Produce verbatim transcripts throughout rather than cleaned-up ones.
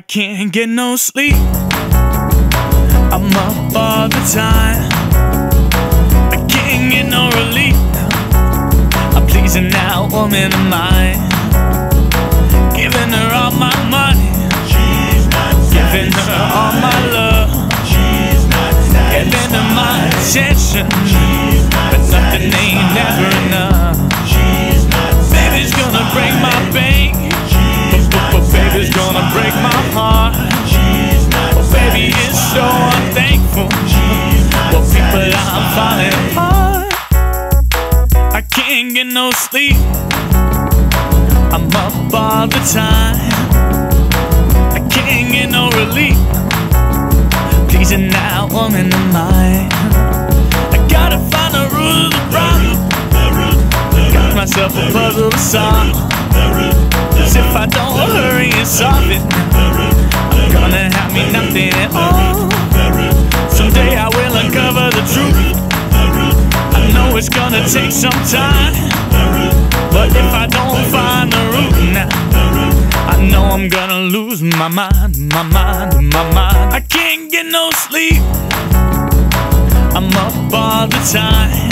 can't get no sleep. I'm up all the time. I can't get no relief. I'm pleasing that woman of mine, giving her all my money, she's not giving her all my love, she's not giving her my attention, she's not but nothing ain't never enough. She's not baby's gonna break my bank, but baby's gonna break my heart. She's not oh, baby is so unthankful. Well, people I'm falling hard. I can't get no sleep. I'm up all the time. I can't get no relief. Pleasing that woman of mine. I gotta find the root of the problem. Got myself a puzzle to solve. Cause if I don't hurry and solve it, I'm gonna have me nothing at all. Someday I will uncover the truth. I know it's gonna take some time, but if I don't find the root now, I know I'm gonna lose my mind, my mind, my mind. I can't get no sleep. I'm up all the time.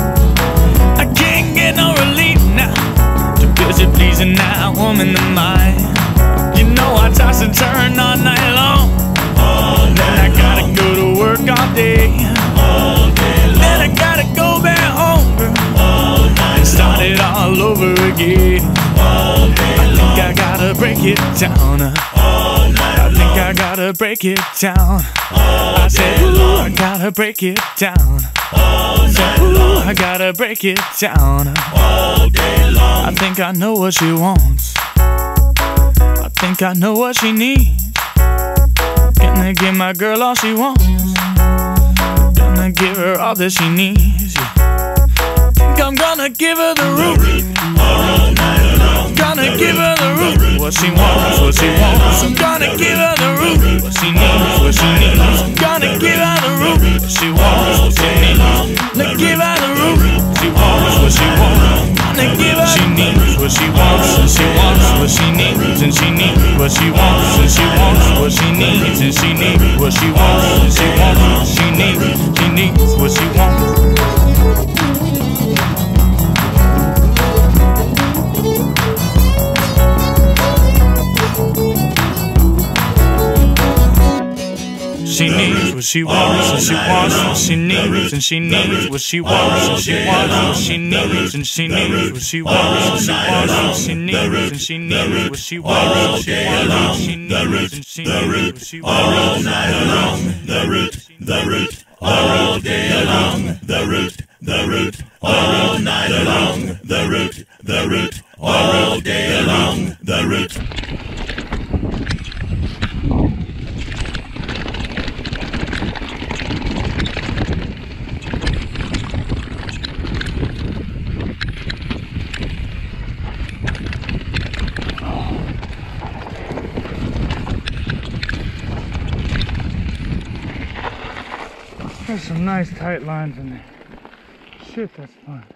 I can't get no relief now. Too busy pleasing that woman of mine. You know I toss and turn all night long. Then I gotta go to work all day. Then I gotta go back home, girl, and start it all over again. I think I gotta break it down. I think I gotta break it down. I said, ooh, I gotta break it down. I said, ooh, I gotta break it down. I think I know what she wants. I think I know what she needs. Gonna give my girl all she wants. Gonna give her all that she needs. Think I'm gonna give her the root. Gonna give her the root. What she wants, what she wants. I'm gonna give her the root. What she needs, what she needs. Gonna give her the root. What she wants, what she needs. Gonna give her the root. She wants what she wants. Gonna give her. She needs what she wants, and she wants what she needs, and she needs what she wants, and she wants what she needs, and she needs what she wants, and she wants. She needs, she needs what she wants. She needs what she wants, and she wants what she needs, and she needs what she wants, and she wants what she needs, and she needs what she wants, and she wants what she needs, and she needs what she wants, and she wants, she needs, and she needs what she wants. All night along, the route, the route, all day along, the route, the route, all night along, the route, the route, all day along, the route. There's some nice tight lines in there. Shit, that's fun.